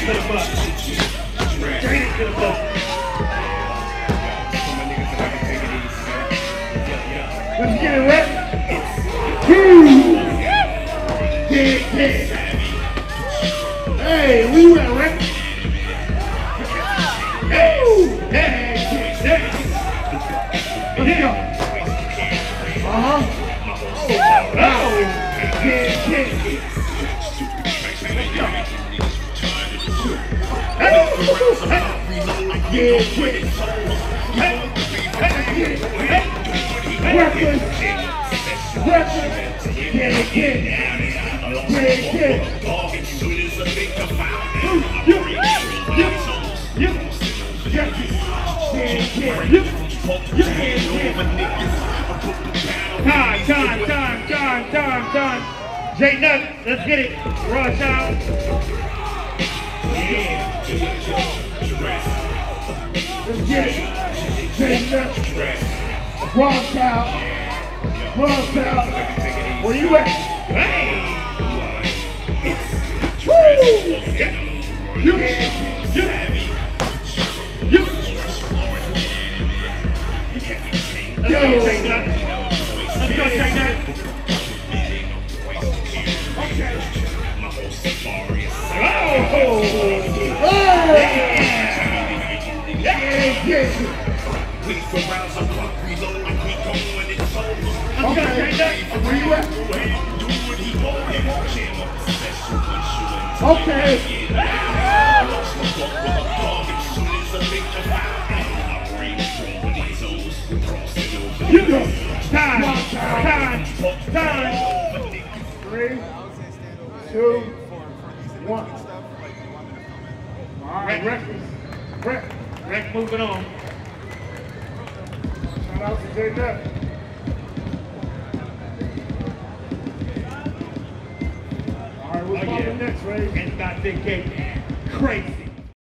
to the bus. Straight to the bus. Let's get it right. Hey, we went right. Hey, let's go. Time. J-Knuck, let's get it. Rush out. Let's get it. J-Knuck. Rush out. Rush out. Where you at? Hey! Woo! You. Let's go, J-Knuck. Let's go, J-Knuck. We surround some clock, reload, and we go when it's over. Okay, where you at? Okay. You go. Time. 3, 2, 1. All right, Rec moving on. Shout out to J-Knuck. All right, what's on the next, Ray? And about Big Cake. Crazy.